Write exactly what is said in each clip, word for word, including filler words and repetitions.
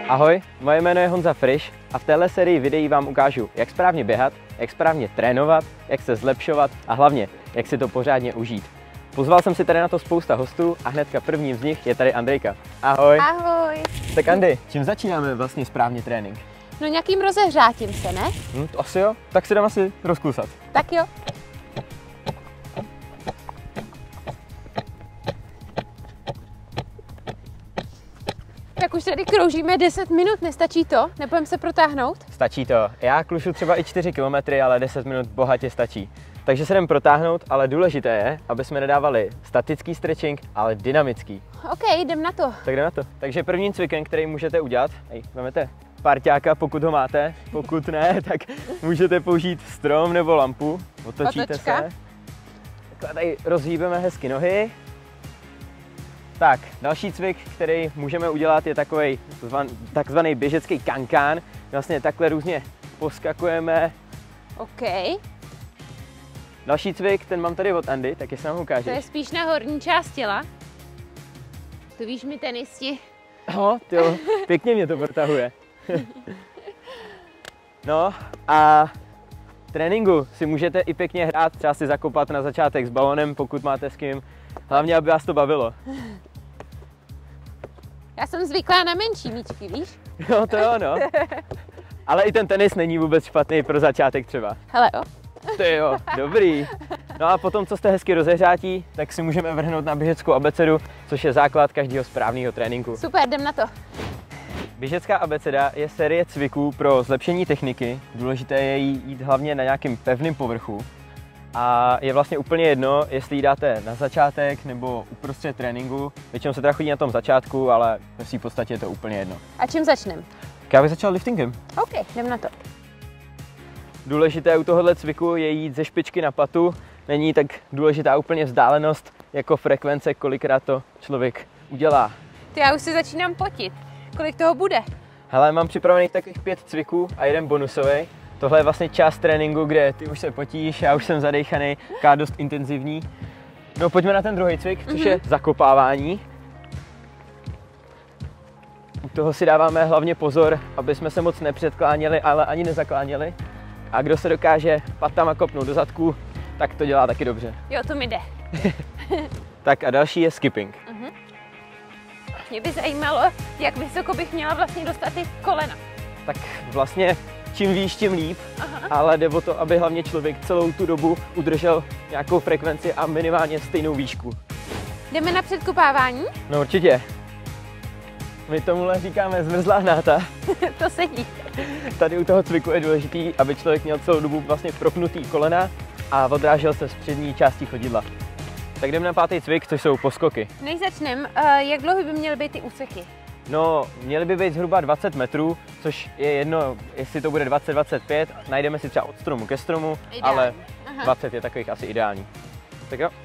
Ahoj, moje jméno je Honza Frisch a v téhle sérii videí vám ukážu, jak správně běhat, jak správně trénovat, jak se zlepšovat a hlavně, jak si to pořádně užít. Pozval jsem si tady na to spousta hostů a hnedka prvním z nich je tady Andrejka. Ahoj. Ahoj. Tak Andy, čím začínáme vlastně správně trénink? No nějakým rozehřátím se, ne? Hm, to asi jo, tak si jdem asi rozklusat. Tak jo. Tak už tady kroužíme deset minut, nestačí to? Nebudeme se protáhnout? Stačí to. Já klušu třeba i čtyři kilometry, ale deset minut bohatě stačí. Takže se jdem protáhnout, ale důležité je, aby jsme nedávali statický stretching, ale dynamický. OK, jdem na to. Tak jdem na to. Takže první cvikem, který můžete udělat, hej, vezmete parťáka, pokud ho máte, pokud ne, tak můžete použít strom nebo lampu, otočíte Otočka. se. Takhle tady rozhýbeme hezky nohy. Tak, další cvik, který můžeme udělat, je takový takzvaný běžecký kankán. Vlastně takhle různě poskakujeme. OK. Další cvik, ten mám tady od Andy, tak jestli nám ho ukážeš. To je spíš na horní část těla. Tu víš mi tenisti. No, tyjo, pěkně mě to protahuje. No a tréninku si můžete i pěkně hrát, třeba si zakopat na začátek s balonem, pokud máte s kým. Hlavně, aby vás to bavilo. Já jsem zvyklá na menší míčky, víš? No to jo, no. Ale i ten tenis není vůbec špatný pro začátek třeba. Hele jo. Ty jo, dobrý. No a potom, co jste hezky rozehřátí, tak si můžeme vrhnout na běžeckou abecedu, což je základ každého správného tréninku. Super, jdem na to. Běžecká abeceda je série cviků pro zlepšení techniky. Důležité je jít hlavně na nějakým pevném povrchu. A je vlastně úplně jedno, jestli ji dáte na začátek nebo uprostřed tréninku. Většinou se teda chodí na tom začátku, ale ve své podstatě je to úplně jedno. A čím začneme? Já bych začal liftingem. OK, jdem na to. Důležité u tohohle cviku je jít ze špičky na patu. Není tak důležitá úplně vzdálenost jako frekvence, kolikrát to člověk udělá. Ty, já už si začínám potit. Kolik toho bude? Hele, mám připravených takových pět cviků a jeden bonusový. Tohle je vlastně část tréninku, kde ty už se potíš, já už jsem zadejchaný, taková dost intenzivní. No pojďme na ten druhý cvik, což mm-hmm. je zakopávání. U toho si dáváme hlavně pozor, aby jsme se moc nepředkláněli, ale ani nezakláněli. A kdo se dokáže patama kopnout do zadku, tak to dělá taky dobře. Jo, to mi jde. Tak a další je skipping. Mm-hmm. Mě by zajímalo, jak vysoko bych měla vlastně dostat ty kolena. Tak vlastně čím výš, tím líp, Aha. ale jde o to, aby hlavně člověk celou tu dobu udržel nějakou frekvenci a minimálně stejnou výšku. Jdeme na předkopávání? No určitě. My tomuhle říkáme zmrzlá hnáta. To sedí. Tady u toho cviku je důležitý, aby člověk měl celou dobu vlastně propnutý kolena a odrážel se z přední části chodidla. Tak jdeme na pátý cvik, což jsou poskoky. Než začneme, jak dlouho by měly být ty úseky? No, měly by být zhruba dvacet metrů, což je jedno, jestli to bude dvacet dvacet pět, najdeme si třeba od stromu ke stromu, Ideální. ale Aha. dvacet je takových asi ideální. Tak jo.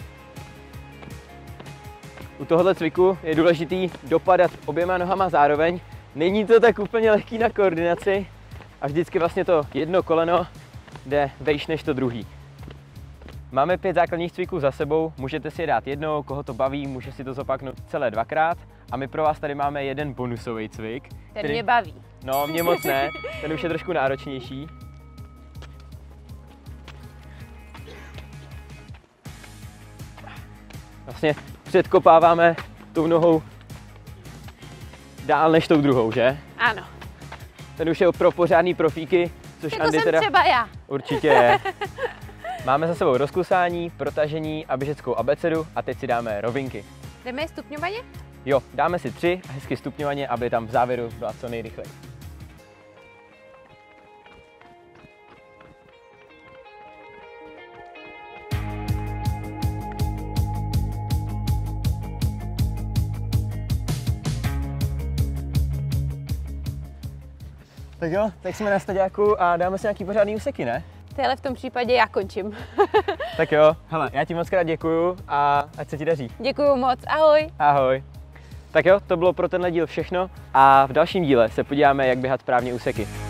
U tohohle cviku je důležitý dopadat oběma nohama zároveň. Není to tak úplně lehký na koordinaci a vždycky vlastně to jedno koleno jde vejš než to druhý. Máme pět základních cviků za sebou, můžete si je dát jednou, koho to baví, může si to zopaknout celé dvakrát. A my pro vás tady máme jeden bonusový cvik. Ten který... mě baví. No, mě moc ne, ten už je trošku náročnější. Vlastně předkopáváme tou nohou dál než tou druhou, že? Ano. Ten už je pro pořádný profíky, což Jako Andy jsem teda třeba já. určitě je. Máme za sebou rozklusání, protažení a běžeckou abecedu a teď si dáme rovinky. Jdeme je stupňovaně? Jo, dáme si tři a hezky stupňovaně, aby tam v závěru byla co nejrychleji. Tak jo, tak jsme na staďáku a dáme si nějaký pořádný úseky, ne? Téhle v tom případě já končím. Tak jo, hele, já ti moc krát děkuju a ať se ti daří. Děkuju moc, ahoj. Ahoj. Tak jo, to bylo pro tenhle díl všechno a v dalším díle se podíváme, jak běhat správně úseky.